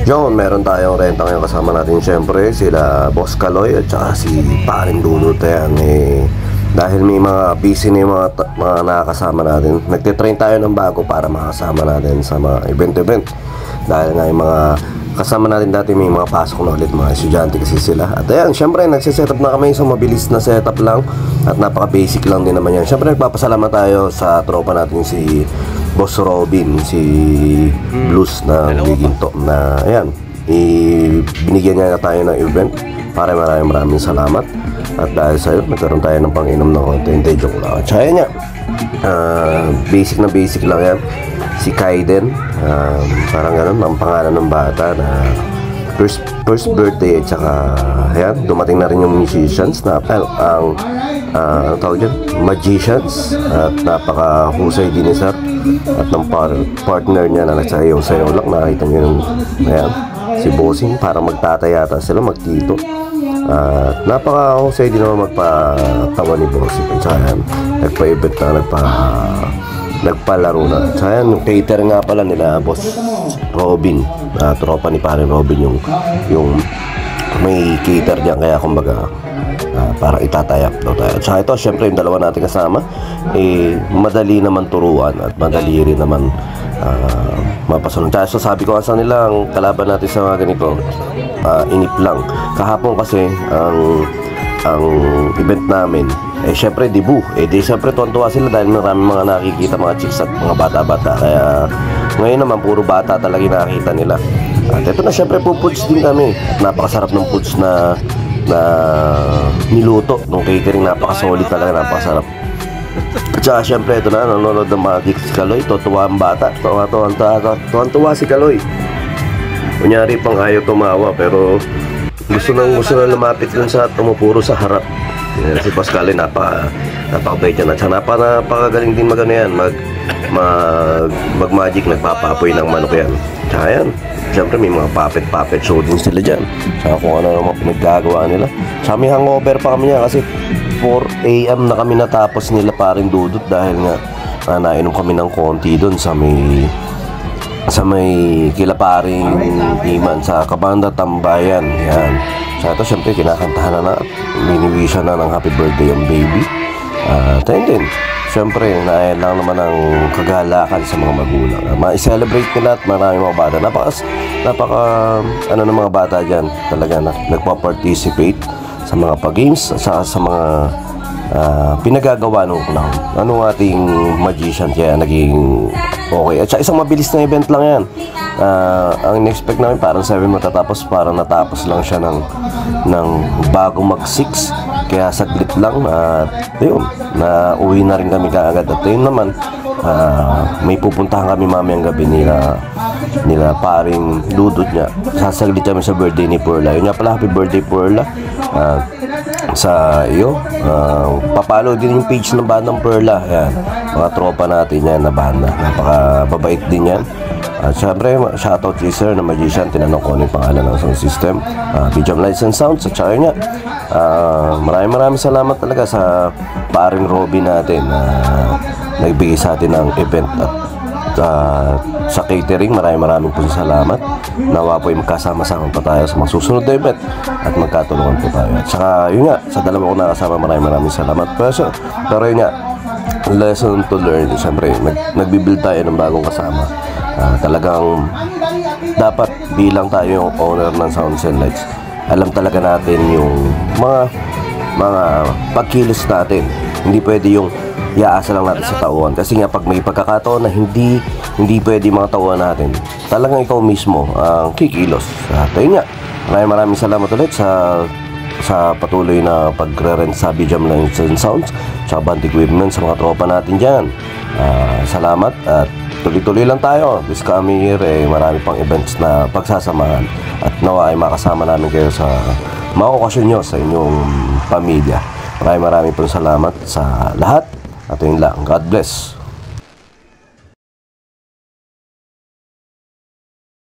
John, meron tayong renta ngayon kasama natin syempre sila Boss Kaloy at saka si Paring Dudut yan dahil may mga busy na yung mga nakakasama natin. Nagtitrain tayo ng bago para makasama natin sa mga event dahil nga yung mga kasama natin dati may mga pasok na ulit, mga estudyante kasi sila. At ayan, syempre nagsisetup na kami, so mabilis na setup lang at napaka basic lang din naman yan. Syempre nagpapasalamat tayo sa tropa natin si Boss Robin, si Blues na Giginto na ayan, binigyan niya na tayo ng event. Para maraming salamat. At dahil sa'yo, nagkaroon tayo ng pang-inom ng konti. Hindi, joke lang. At saka yan, basic na basic lang yan. Si Kaiden, parang gano'n, ang pangalan ng bata na first birthday. At saka, ayan, dumating na rin yung musicians na ang tawag dyan, magicians. At napaka-husay din ni Sir. At ng partner niya na nagsayaw-sayaw lang. Nakita niyo yung, ayan, si Bossing, parang magtatayata sila, magtito. Napaka-husay din naman magpatawa ni Bossing. At saka yan, nagpa-event na, nagpalaro na. At saka yan, yung cater nga pala nila Boss Robin, tropa ni Paring Robin yung may cater dyan, kaya kumbaga parang itatayap daw tayo. At saka ito, syempre yung dalawa natin kasama, madali naman turuan at madali rin naman mapasunod. So sabi ko sa nila, ang kalaban natin sa mga ganito, inip lang. Kahapon kasi ang event namin, syempre debut. Di syempre tuwan-tuwa sila dahil maraming mga nakikita, mga chicks at mga bata-bata. Kaya ngayon naman puro bata talaga nakita nila. At ito na, syempre po foods din kami. At napakasarap ng foods na niluto nung catering. Napaka-solid talaga, napakasarap. At saka syempre ito na, nanonood ng Magic si Kaloy. Tutuwa ang bata, tuwan-tuwa si Kaloy. Kunyari pang ayaw tumawa, pero gusto na lumapit dun sa tumupuro sa harap. Si Pascal ay napakabait yan. At saka napakagaling din magano yan, mag-magic, nagpapapoy ng manok yan. Tsaka yan, siyempre may mga puppet show din sila dyan. Tsaka kung ano naman nagagawa nila. Tsaka may hangover pa kami niya kasi 4 AM na kami natapos nila Paring Dudut dahil nga nainom kami ng konti doon sa may kila Paring Iman sa Kabanda Tambayan. Yan. Sa ito syempre kinakantahan na biniwishan na ng happy birthday yung baby. Tayo din, syempre naayaan lang naman ang kagalakan sa mga magulang. Ma-celebrate nila at maraming mga bata. Napaka ng mga bata dyan talaga na nagpa-participate sa mga pag-games, sa mga pinagagawa nung anong ating magician, kaya naging okay. At saka isang mabilis na event lang yan. Ang in-expect namin parang 7 matatapos, parang natapos lang siya ng bago mag 6, kaya saglit lang. At yun, uwi na rin kami kaagad. At yun naman, may pupuntahan kami mamayang gabi nila Paring Dudut niya. Sasaglit kami sa birthday ni Perla. Yun nga pala, happy birthday Perla. Sa iyo, papalo din yung page ng bandang Perla. Yan, mga tropa natin yan na banda, napakababait din yan. At syempre, shoutout kay Sir na magician. Tinanong ko ano yung pangalan ng sound system, BGM Lights and Sounds. At saka nga, maraming salamat talaga sa Paring Robin natin na nagbigay sa atin ng event. At sa catering, maraming po salamat. Nawa po ay magkasama-sama pa tayo sa mga susunod na event at magkatulungan po tayo. At saka yun nga, sa dalawa ko nakasama, maraming salamat. Pero yun nga, lesson to learn. Siyempre, nagbibuild tayo ng bagong kasama. Talagang dapat bilang tayo yung owner ng Sounds and Lights, alam talaga natin yung mga pagkilos natin. Hindi pwede yung iaasa lang natin sa tauhan, kasi nga pag may pagkakataon na hindi pwede mga tauhan natin, talagang ikaw mismo ang kikilos. At ayun nga, maraming salamat ulit sa patuloy na pagre-rent sa BGM Lights and Sounds, sa band equipment, sa mga tropa natin dyan. Salamat at tuloy-tuloy lang tayo. This coming year, marami pang events na pagsasamahan at nawa ay makasama namin kayo sa mga okasyon nyo sa inyong pamilya. Maraming pong salamat sa lahat. At yun lang. God bless.